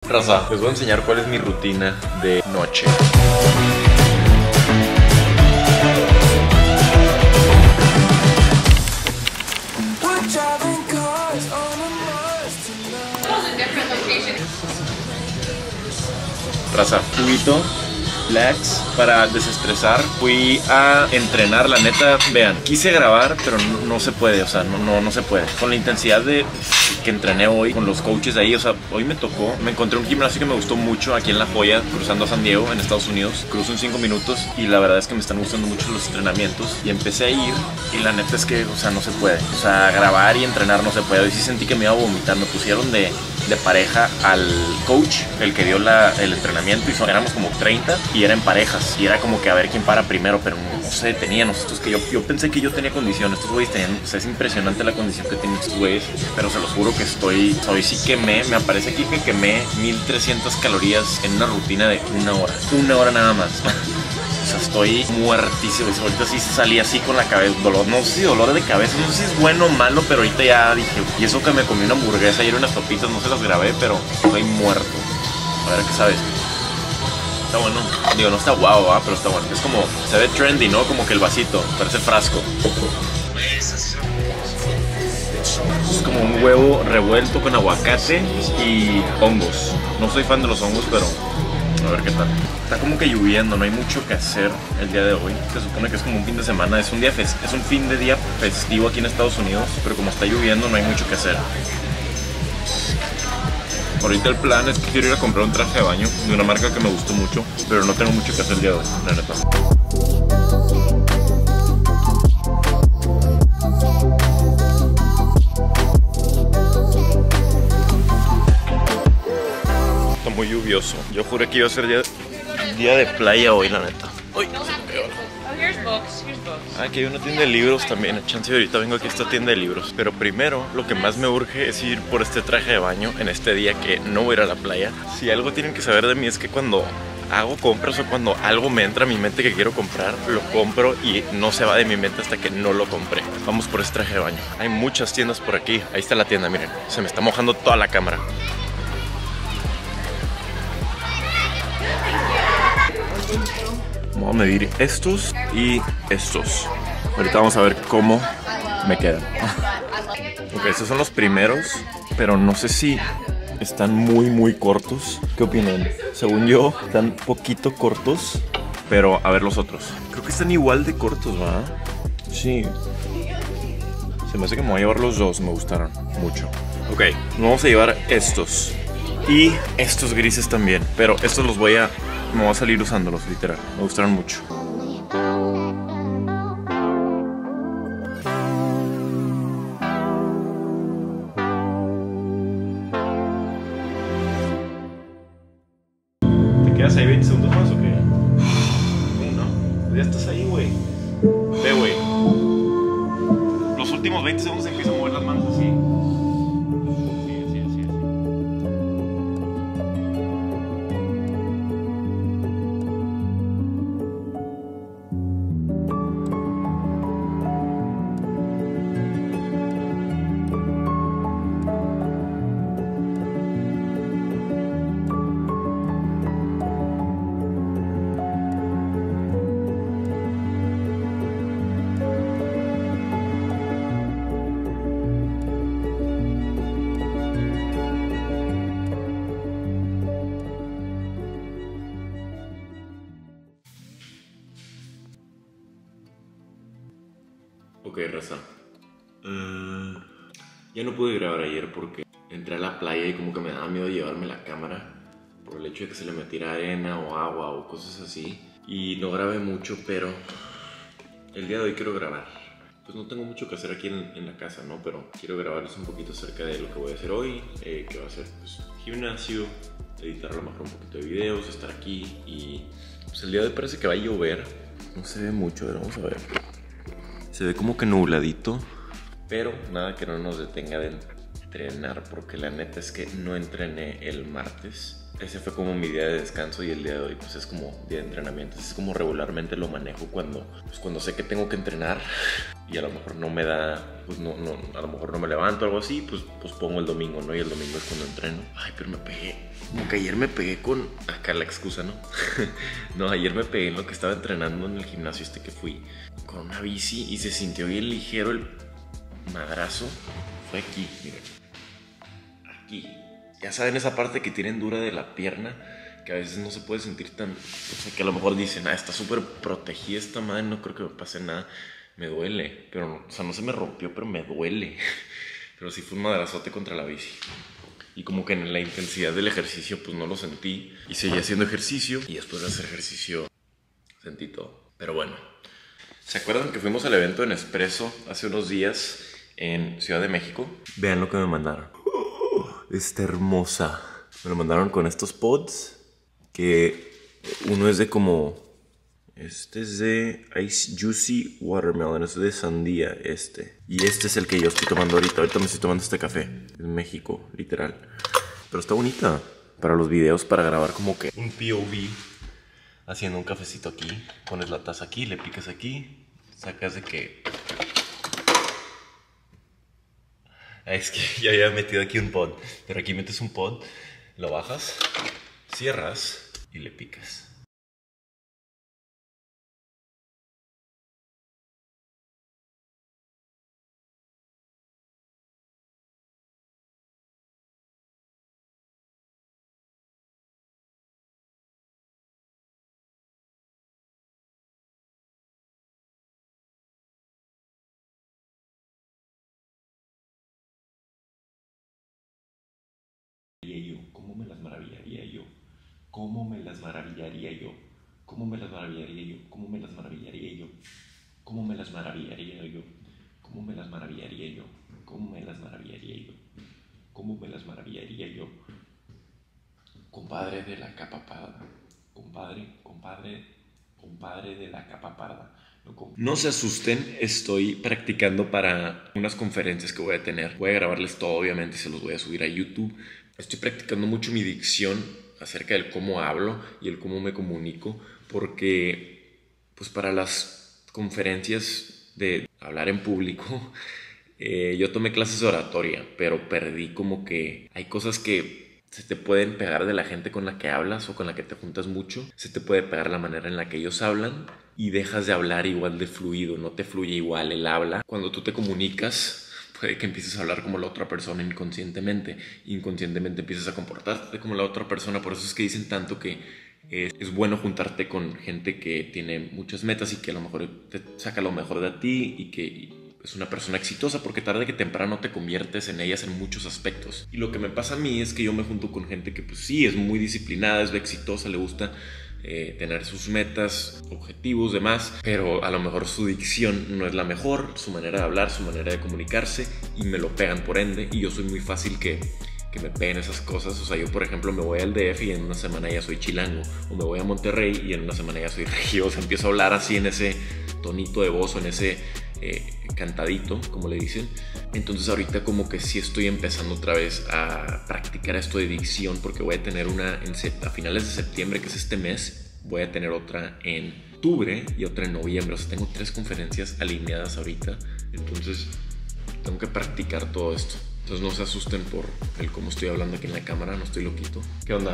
Raza, les voy a enseñar cuál es mi rutina de noche. Raza, juguito, relax, para desestresar. Fui a entrenar, la neta, vean, quise grabar, pero no se puede, o sea, no se puede. Con la intensidad que entrené hoy, con los coaches ahí, o sea, hoy me tocó, me encontré un gimnasio que me gustó mucho aquí en La Joya, cruzando a San Diego, en Estados Unidos. Cruzo en 5 minutos y la verdad es que me están gustando mucho los entrenamientos. Y empecé a ir y la neta es que, o sea, no se puede. O sea, grabar y entrenar no se puede. Hoy sí sentí que me iba a vomitar, me pusieron de pareja al coach, el que dio el entrenamiento, y éramos como 30 y era en parejas, y era como que a ver quién para primero, pero no se detenían. Nosotros que yo pensé que yo tenía condición, estos güeyes tenían, o sea, es impresionante la condición que tienen estos güeyes, pero se los juro que hoy sí quemé, me aparece aquí que quemé 1300 calorías en una rutina de una hora nada más. O sea, estoy muertísimo. Ahorita sí salí así con la cabeza, dolor, no sé si dolor de cabeza, no sé si es bueno o malo, pero ahorita ya dije, y eso que me comí una hamburguesa y unas papitas, no se las grabé, pero estoy muerto. A ver qué sabes. Está bueno, digo, no está guau, pero está bueno. Es como, se ve trendy, ¿no? Como que el vasito, parece frasco. Es como un huevo revuelto con aguacate y hongos. No soy fan de los hongos, pero a ver qué tal. Está como que lloviendo, no hay mucho que hacer el día de hoy. Se supone que es como un fin de semana, es un fin de día festivo aquí en Estados Unidos, pero como está lloviendo no hay mucho que hacer. Ahorita el plan es que quiero ir a comprar un traje de baño de una marca que me gustó mucho, pero no tengo mucho que hacer el día de hoy, la neta. Está muy lluvioso. Yo juré que iba a ser día de playa hoy, la neta. Uy, aquí hay una tienda de libros también. Chance ahorita vengo aquí a esta tienda de libros. Pero primero, lo que más me urge es ir por este traje de baño en este día que no voy a ir a la playa. Si algo tienen que saber de mí es que cuando hago compras o cuando algo me entra a mi mente que quiero comprar, lo compro y no se va de mi mente hasta que no lo compré. Vamos por este traje de baño. Hay muchas tiendas por aquí. Ahí está la tienda, miren. Se me está mojando toda la cámara. Vamos a medir estos y estos. Ahorita vamos a ver cómo me quedan. Ok, estos son los primeros, pero no sé si están muy cortos. ¿Qué opinan? Según yo, están poquito cortos, pero a ver los otros. Creo que están igual de cortos, ¿va? Sí. Se me hace que me voy a llevar los dos, me gustaron mucho. Ok, vamos a llevar estos. Y estos grises también, pero estos me voy a salir usándolos, literal. Me gustaron mucho. ¿Te quedas ahí 20 segundos más o qué? No, ya estás ahí, güey. Ve, güey. Los últimos 20 segundos empiezo a mover las manos así. Ok, raza. Ya no pude grabar ayer porque entré a la playa y como que me daba miedo llevarme la cámara por el hecho de que se le metiera arena o agua o cosas así. Y no grabé mucho, pero el día de hoy quiero grabar. Pues no tengo mucho que hacer aquí en la casa, ¿no? Pero quiero grabarles un poquito acerca de lo que voy a hacer hoy, que va a ser pues, gimnasio, editar a lo mejor un poquito de videos, estar aquí. Y pues el día de hoy parece que va a llover. No se ve mucho, pero vamos a ver. Se ve como que nubladito, pero nada que no nos detenga de entrenar, porque la neta es que no entrené el martes. Ese fue como mi día de descanso y el día de hoy pues es como día de entrenamiento. Es como regularmente lo manejo cuando sé que tengo que entrenar y a lo mejor no me da, pues no, a lo mejor no me levanto o algo así, pues pongo el domingo, ¿no? Y el domingo es cuando entreno. Ay, pero me pegué, como que ayer me pegué con, acá la excusa, ¿no? No, ayer me pegué en lo que estaba entrenando en el gimnasio que fui con una bici y se sintió bien ligero el madrazo. Fue aquí, miren, aquí. Ya saben esa parte que tienen dura de la pierna, que a veces no se puede sentir tan... O sea, que a lo mejor dicen, está súper protegida esta madre, no creo que me pase nada. Me duele, pero, o sea, no se me rompió, pero me duele. Pero sí fue un madrazote contra la bici. Y como que en la intensidad del ejercicio, pues no lo sentí. Y seguí haciendo ejercicio, y después de hacer ejercicio, sentí todo. Pero bueno, ¿se acuerdan que fuimos al evento en Espresso hace unos días en Ciudad de México? Vean lo que me mandaron. Está hermosa. Me lo mandaron con estos pods. Que uno es de como... Este es de Ice Juicy Watermelon. Es de sandía Y este es el que yo estoy tomando ahorita. Ahorita me estoy tomando este café. Es México, literal. Pero está bonita. Para los videos, para grabar como que un POV. Haciendo un cafecito aquí. Pones la taza aquí, le picas aquí. Sacas de que... Es que ya había metido aquí un pod. Pero aquí metes un pod, lo bajas, cierras y le picas. ¿Cómo me las maravillaría yo? ¿Cómo me las maravillaría yo? ¿Cómo me las maravillaría yo? ¿Cómo me las maravillaría yo? ¿Cómo me las maravillaría yo? ¿Cómo me las maravillaría yo? ¿Cómo me las maravillaría yo? ¿Cómo me las maravillaría yo? Compadre de la capa parda. Compadre de la capa parda. No se asusten, estoy practicando para unas conferencias que voy a tener. Voy a grabarles todo, obviamente, y se los voy a subir a YouTube. Estoy practicando mucho mi dicción acerca del cómo hablo y el cómo me comunico, porque pues para las conferencias de hablar en público, yo tomé clases de oratoria, pero perdí como que hay cosas que se te pueden pegar de la gente con la que hablas o con la que te juntas mucho. Se te puede pegar la manera en la que ellos hablan y dejas de hablar igual de fluido, no te fluye igual el habla. Cuando tú te comunicas, puede que empieces a hablar como la otra persona inconscientemente. Inconscientemente empiezas a comportarte como la otra persona. Por eso es que dicen tanto que es bueno juntarte con gente que tiene muchas metas y que a lo mejor te saca lo mejor de ti y que es una persona exitosa, porque tarde que temprano te conviertes en ellas en muchos aspectos. Y lo que me pasa a mí es que yo me junto con gente que pues sí es muy disciplinada, es exitosa, le gusta tener sus metas, objetivos, demás, pero a lo mejor su dicción no es la mejor, su manera de hablar, su manera de comunicarse, y me lo pegan por ende, y yo soy muy fácil que me peguen esas cosas. O sea, yo por ejemplo me voy al DF y en una semana ya soy chilango, o me voy a Monterrey y en una semana ya soy regio. O sea, empiezo a hablar así en ese tonito de voz o en ese cantadito, como le dicen. Entonces ahorita como que sí estoy empezando otra vez a practicar esto de dicción, porque voy a tener una a finales de septiembre, que es este mes. Voy a tener otra en octubre y otra en noviembre. O sea, tengo 3 conferencias alineadas ahorita. Entonces tengo que practicar todo esto. Entonces no se asusten por el cómo estoy hablando aquí en la cámara, no estoy loquito. ¿Qué onda?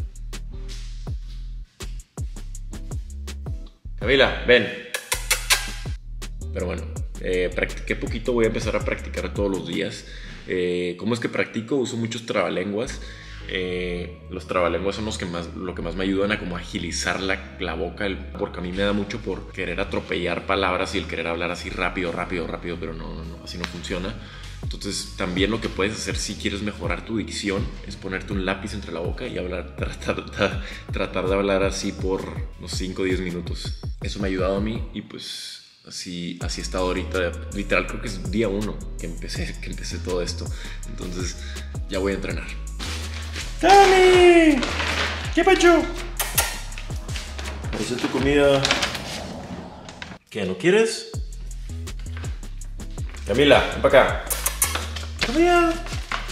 Camila, ven. Pero bueno, practiqué poquito, voy a empezar a practicar todos los días. ¿Cómo es que practico? Uso muchos trabalenguas. Los trabalenguas son lo que más me ayudan a como agilizar la boca, porque a mí me da mucho por querer atropellar palabras y el querer hablar así rápido, pero no, así no funciona. Entonces también lo que puedes hacer si quieres mejorar tu dicción es ponerte un lápiz entre la boca y hablar, tratar de hablar así por unos 5 o 10 minutos. Eso me ha ayudado a mí y pues así he estado ahorita. Literal creo que es día 1 que empecé todo esto. Entonces ya voy a entrenar. ¡Cami! ¿Qué pacho? Esa es tu comida. ¿Qué, no quieres? Camila, ven para acá. Camila,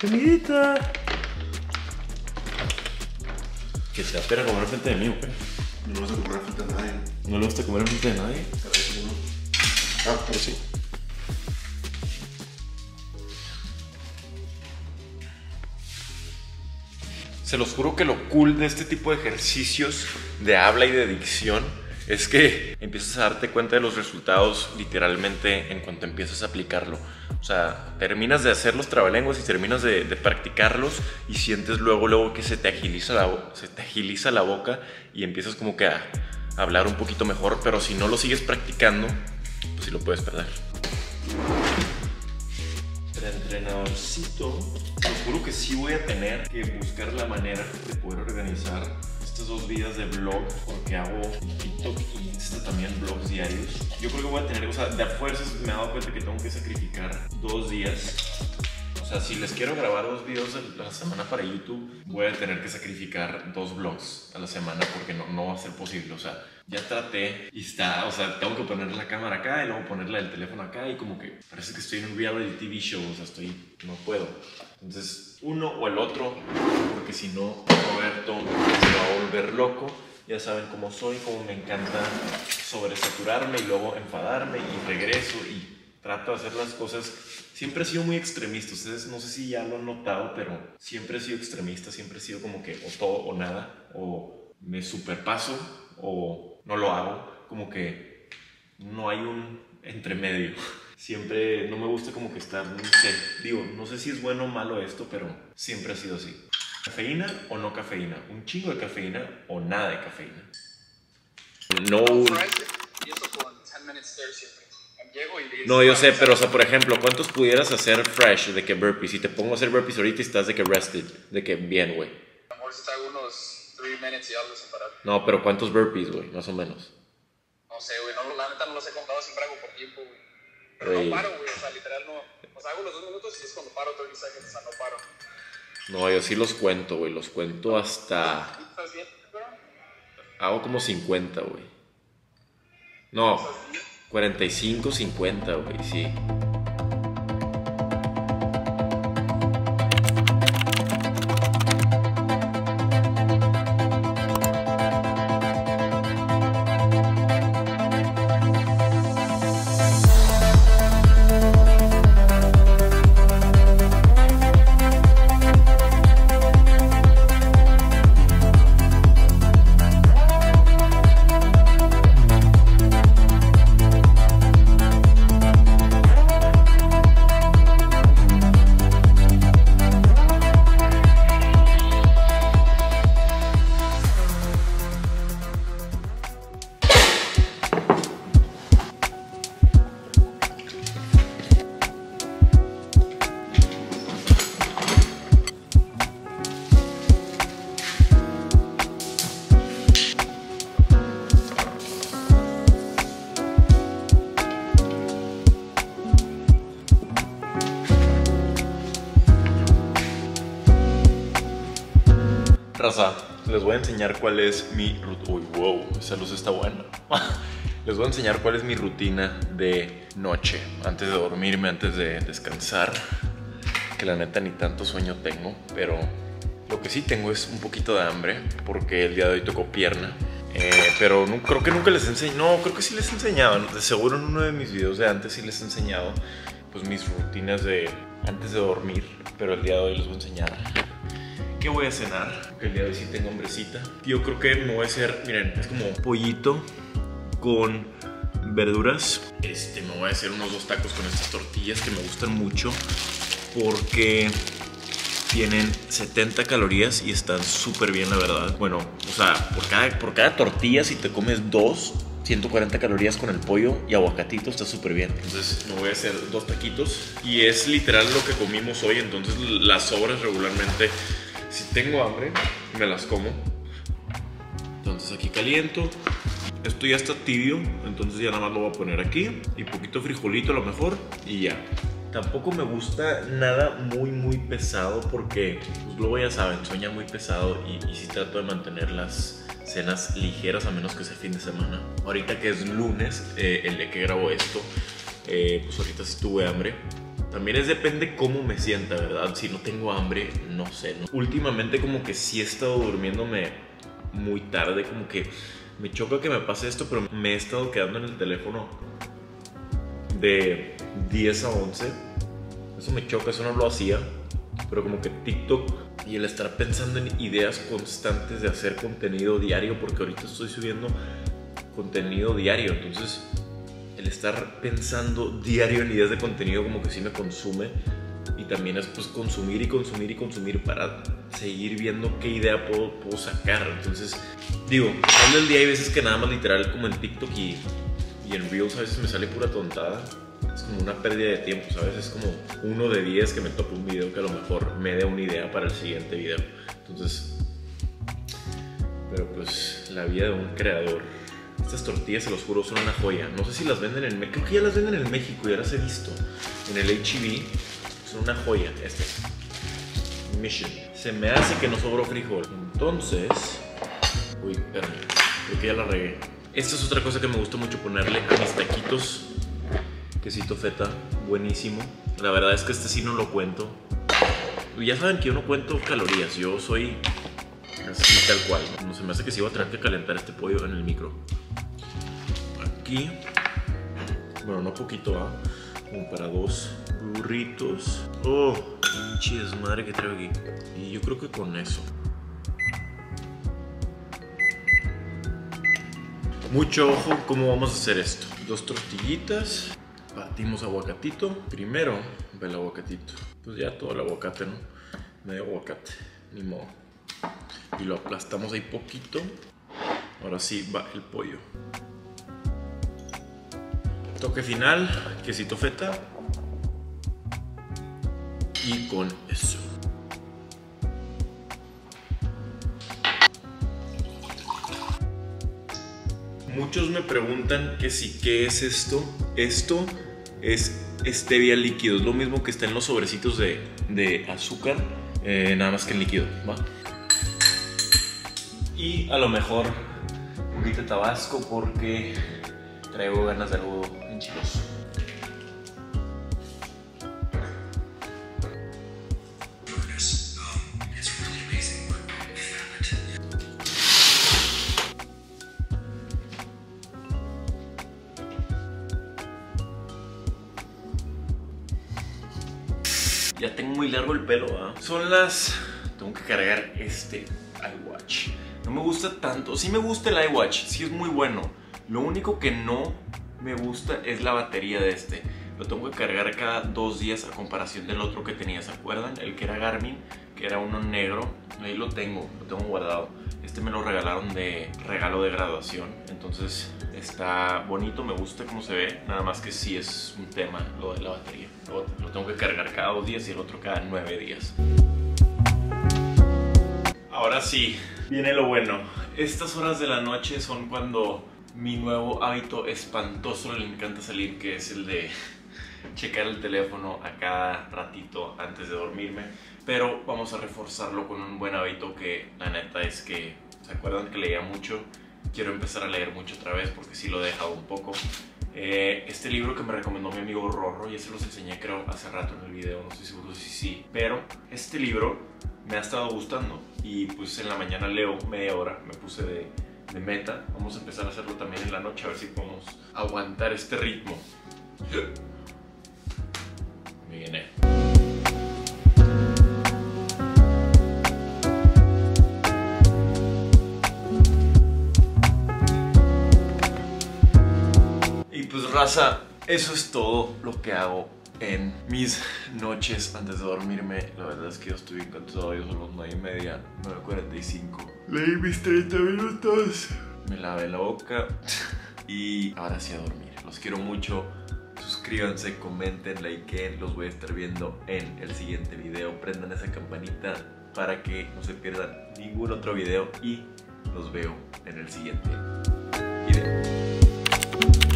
Comidita. ¿Qué te da pena comer enfrente de mí o qué? No le vas a comer enfrente a nadie. ¿No le gusta comer enfrente de nadie? Pero sí. Se los juro que lo cool de este tipo de ejercicios de habla y de dicción es que empiezas a darte cuenta de los resultados literalmente en cuanto empiezas a aplicarlo. O sea, terminas de hacer los trabalenguas y terminas de practicarlos y sientes luego que se te agiliza la boca y empiezas como que a hablar un poquito mejor, pero si no lo sigues practicando, pues sí lo puedes perder. Entrenadorcito, te juro que sí voy a tener que buscar la manera de poder organizar estos 2 días de vlog, porque hago en TikTok y Insta también vlogs diarios. Yo creo que voy a tener, o sea, de a fuerzas me he dado cuenta que tengo que sacrificar 2 días. O sea, si les quiero grabar 2 videos a la semana para YouTube, voy a tener que sacrificar 2 vlogs a la semana porque no va a ser posible. O sea, ya traté y está, o sea, tengo que poner la cámara acá y luego ponerla del teléfono acá y como que parece que estoy en un reality TV show, o sea, no puedo. Entonces, uno o el otro, porque si no, Roberto se va a volver loco. Ya saben cómo soy, cómo me encanta sobresaturarme y luego enfadarme y regreso y trato de hacer las cosas. Siempre he sido muy extremista, ustedes no sé si ya lo han notado, pero siempre he sido extremista, siempre he sido como que o todo o nada, o me superpaso o no lo hago, como que no hay un entremedio. Siempre no me gusta como que estar, no sé, digo, no sé si es bueno o malo esto, pero siempre ha sido así. ¿Cafeína o no cafeína? ¿Un chingo de cafeína o nada de cafeína? No. No, yo sé, pero o sea, por ejemplo, ¿cuántos pudieras hacer fresh de que burpees? Si te pongo a hacer burpees ahorita y estás de que rested, de que bien, güey. A lo mejor si te hago unos 3 minutes y algo sin parar. No, pero ¿cuántos burpees, güey? Más o menos. No sé, güey, la neta no los he contado, siempre hago por tiempo, güey. Pero no paro, güey, o sea, literal no. O sea, hago los 2 minutos y es cuando paro 30 segundos, o sea, no paro. No, yo sí los cuento, güey, los cuento hasta... ¿Estás bien, bro? Hago como 50, güey. No, 45, 50, güey, sí. Raza, les voy a enseñar cuál es mi rutina. Uy, wow, esa luz está buena. Les voy a enseñar cuál es mi rutina de noche, antes de dormirme, antes de descansar. Que la neta ni tanto sueño tengo, pero lo que sí tengo es un poquito de hambre, porque el día de hoy tocó pierna. Pero no, creo que nunca les he enseñado. No, creo que sí les he enseñado. De seguro en uno de mis videos de antes sí les he enseñado pues mis rutinas de antes de dormir. Pero el día de hoy les voy a enseñar qué voy a cenar, porque el día de hoy sí tengo hambrecita. Yo creo que me voy a hacer, miren, es como pollito con verduras. Me voy a hacer unos 2 tacos con estas tortillas que me gustan mucho porque tienen 70 calorías y están súper bien, la verdad. Bueno, o sea, por cada tortilla, si te comes 2, 140 calorías con el pollo y aguacatito, está súper bien. Entonces me voy a hacer 2 taquitos y es literal lo que comimos hoy. Entonces las sobras regularmente, si tengo hambre, me las como. Entonces aquí caliento. Esto ya está tibio, entonces ya nada más lo voy a poner aquí. Y poquito frijolito a lo mejor y ya. Tampoco me gusta nada muy pesado porque pues, luego ya saben, sueña muy pesado y sí trato de mantener las cenas ligeras a menos que sea fin de semana. Ahorita que es lunes, el día que grabo esto, pues ahorita sí tuve hambre. También depende cómo me sienta, ¿verdad? Si no tengo hambre, no sé, ¿no? Últimamente como que sí he estado durmiéndome muy tarde, como que me choca que me pase esto, pero me he estado quedando en el teléfono de 10 a 11. Eso me choca, eso no lo hacía. Pero como que TikTok y el estar pensando en ideas constantes de hacer contenido diario, porque ahorita estoy subiendo contenido diario, entonces el estar pensando diario en ideas de contenido como que sí me consume. Y también es pues consumir y consumir y consumir para seguir viendo qué idea puedo sacar. Entonces digo, al final del día hay veces que nada más literal como en TikTok y en Reels a veces me sale pura tontada. Es como una pérdida de tiempo, ¿sabes? Es como 1 de 10 que me topo un video que a lo mejor me dé una idea para el siguiente video. Entonces, pero pues la vida de un creador. Estas tortillas, se los juro, son una joya. No sé si las venden en México. Creo que ya las venden en México, ya las he visto. En el H-E-B. Son una joya. Mission. Se me hace que no sobró frijol. Entonces... Uy, espérame. Creo que ya la regué. Esta es otra cosa que me gusta mucho ponerle a mis taquitos. Quesito feta. Buenísimo. La verdad es que este sí no lo cuento. Ya saben que yo no cuento calorías. Yo soy... así tal cual. No se me hace que sí voy a tener que calentar este pollo en el micro. Aquí, bueno, no poquito, como para 2 burritos. Oh, pinche desmadre que traigo aquí. Y yo creo que con eso. Mucho ojo cómo vamos a hacer esto. 2 tortillitas. Batimos aguacatito. Primero, ve el aguacatito. Pues ya todo el aguacate, ¿no? Medio aguacate, ni modo. Y lo aplastamos ahí poquito. Ahora sí va el pollo. Toque final, quesito feta. Y con eso. Muchos me preguntan que si, ¿qué es esto? Esto es stevia líquido. Es lo mismo que está en los sobrecitos de azúcar. Nada más que en líquido, ¿va? Y a lo mejor un poquito de tabasco porque traigo ganas de algo enchiloso. Ya tengo muy largo el pelo, ¿eh? Son las... Tengo que cargar este iWatch. No me gusta tanto. Sí me gusta el iWatch, sí es muy bueno. Lo único que no me gusta es la batería de este. Lo tengo que cargar cada 2 días a comparación del otro que tenía, ¿se acuerdan? El que era Garmin, que era uno negro. Ahí lo tengo guardado. Este me lo regalaron de regalo de graduación. Entonces está bonito, me gusta cómo se ve. Nada más que sí es un tema lo de la batería. Lo tengo que cargar cada 2 días y el otro cada 9 días. Ahora sí, viene lo bueno. Estas horas de la noche son cuando mi nuevo hábito espantoso le encanta salir, que es el de checar el teléfono a cada ratito antes de dormirme. Pero vamos a reforzarlo con un buen hábito que la neta es que, ¿se acuerdan que leía mucho? Quiero empezar a leer mucho otra vez porque sí lo he dejado un poco. Este libro que me recomendó mi amigo Rorro, ya se los enseñé creo hace rato en el video, no estoy seguro si sí, pero este libro me ha estado gustando y pues en la mañana leo media hora, me puse de meta. Vamos a empezar a hacerlo también en la noche a ver si podemos aguantar este ritmo. Me viene. Y pues raza, eso es todo lo que hago en mis noches antes de dormirme. La verdad es que yo estoy bien cansado. Ya son las 9:30, 9:45. Leí mis 30 minutos. Me lavé la boca. Y ahora sí a dormir. Los quiero mucho. Suscríbanse, comenten, likeen. Los voy a estar viendo en el siguiente video. Prendan esa campanita para que no se pierdan ningún otro video. Y los veo en el siguiente video.